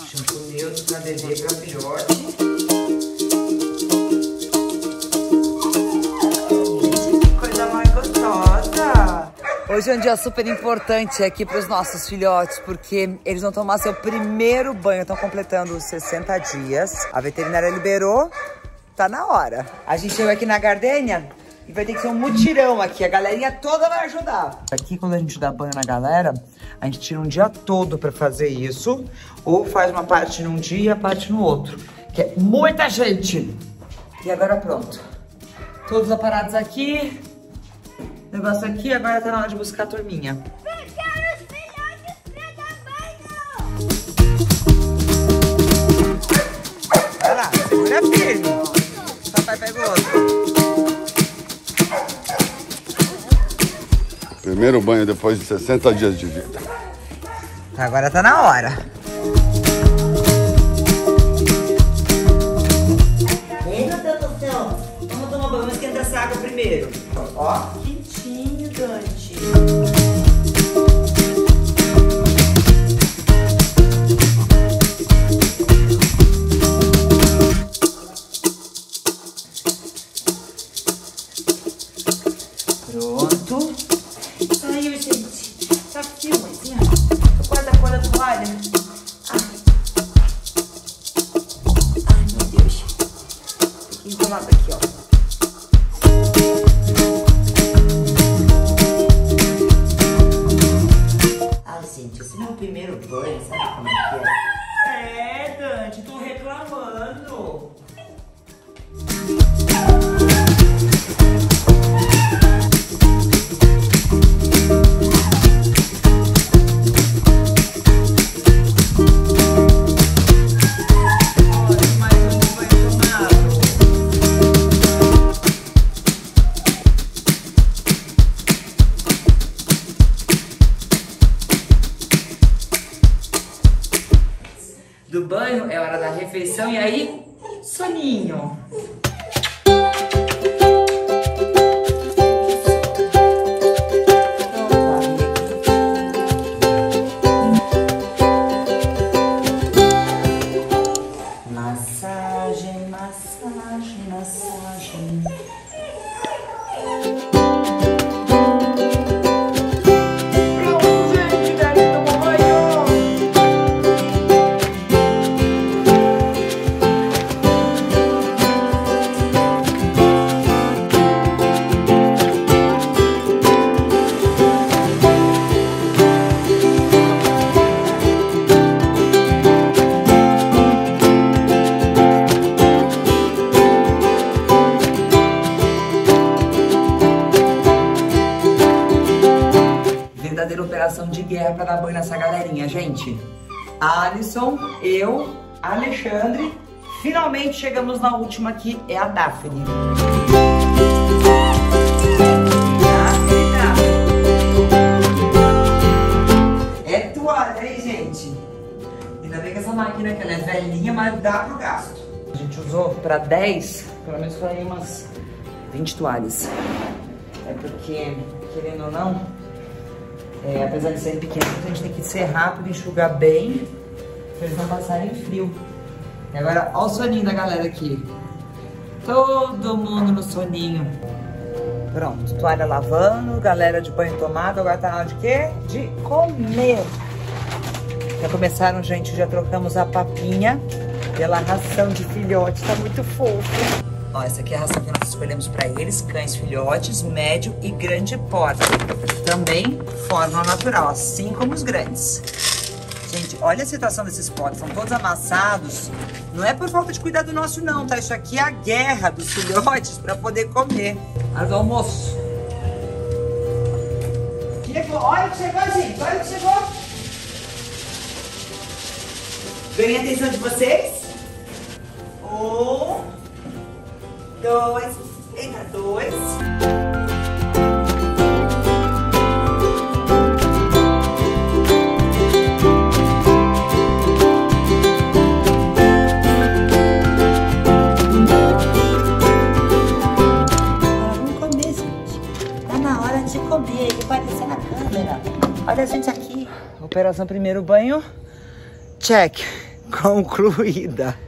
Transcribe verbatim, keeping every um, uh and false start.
Shampoo neutro pra bebê, pra filhote. Hoje é um dia super importante aqui para os nossos filhotes, porque eles vão tomar seu primeiro banho, estão completando sessenta dias. A veterinária liberou, tá na hora. A gente chegou aqui na Gardênia e vai ter que ser um mutirão aqui, a galerinha toda vai ajudar. Aqui, quando a gente dá banho na galera, a gente tira um dia todo para fazer isso, ou faz uma parte num dia, a parte no outro, que é muita gente. E agora pronto, todos aparados aqui. Negócio aqui, agora tá na hora de buscar a turminha. Eu quero os filhotes pra dar banho! Vai lá, segura firme. Papai pegou outro. Primeiro banho depois de sessenta dias de vida. Agora tá na hora. Ei, meu Deus do céu. Vamos tomar banho, vamos esquentar essa água primeiro. Ó, quentinho, Dante. Pronto. Saiu, gente. Tá frio, mãezinha. Tô quase a cor da toalha. Ai. Ai, meu Deus. Fiquei enrolado aqui, ó. Gente, esse é meu primeiro banho, sabe como é que é? É, Dante, tô reclamando. Olha, mais um banho tomado. Do banho é hora da refeição e aí, soninho. Massagem, massagem, massagem. Verdadeira operação de guerra para dar banho nessa galerinha, gente. Alisson, eu, Alexandre, finalmente chegamos na última aqui, é a Daphne. É toalha, hein, gente? Ainda bem que essa máquina aqui, ela é velhinha, mas dá pro gasto. A gente usou para dez, pelo menos foi umas vinte toalhas. É porque, querendo ou não, É, apesar de serem pequenos, a gente tem que ser rápido, enxugar bem, pra eles não passarem frio. E agora, olha o soninho da galera aqui. Todo mundo no soninho. Pronto, toalha lavando, galera de banho tomado. Agora tá na hora de quê? De comer. Já começaram, gente, já trocamos a papinha pela ração de filhote, tá muito fofo. Ó, essa aqui é a ração que nós escolhemos para eles, cães filhotes, médio e grande porte. Também forma natural, assim como os grandes. Gente, olha a situação desses potes, são todos amassados. Não é por falta de cuidado nosso não, tá? Isso aqui é a guerra dos filhotes para poder comer. Hora do almoço. Chegou, olha que chegou, gente, olha que chegou. Ganhei a atenção de vocês? Um... Dois, eita, dois. Vamos comer, gente. Tá na hora de comer, de aparecer na câmera. Olha a gente aqui. Operação primeiro banho. Check. concluída.